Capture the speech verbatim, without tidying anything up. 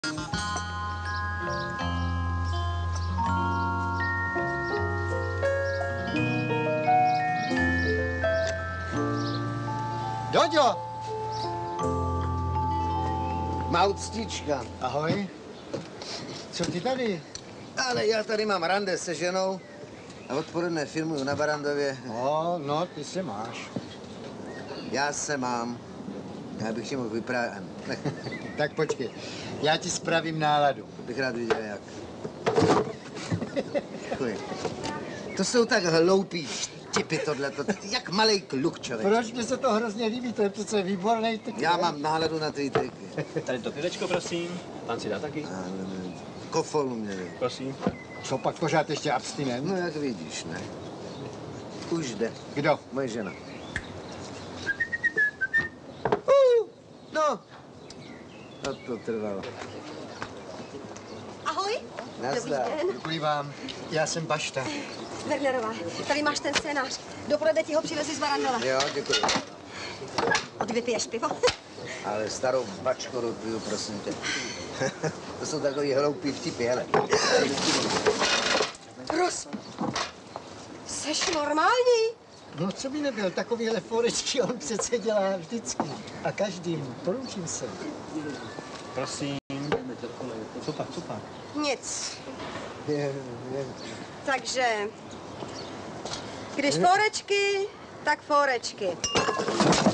Doďo! Mauctička. Ahoj. Co ty tady? Ale já tady mám rande se ženou a odpoledne filmuju na Barandově. No, no, ty se máš. Já se mám. Já bych ti mohl vyprávět. Tak počkej, já ti spravím náladu. Bych rád viděl, jak. Chuj. To jsou tak hloupí vtipy tohleto. Jak malej kluk, člověk. Proč mi se to hrozně líbí, to je přece výborný typ. Já mám náladu na ty triky. Tady to pivečko, prosím. Pan si dá taky? Kofolu mě. Prosím. Co pak pořád ještě abstinent? No, jak vidíš, ne? Už jde. Kdo? Moje žena. Uh, no. A to trvalo. Ahoj. Nazdar. Dobrý den. Děkuji vám. Já jsem Bašta. Wernerová, tady máš ten scénář. Dopoledne ti ho přivezli z Barandova. Jo, děkuji. Od vypiješ pivo? Ale starou bačku piju, prosím tě. To jsou takový hloupý vtipy, hele. Rus, seš normální? No, co by nebyl, takovýhle forečky on přece dělá vždycky. A každým, poručím se. Prosím. Co pak, co pak? Nic. Je, je. Takže, když forečky, tak forečky.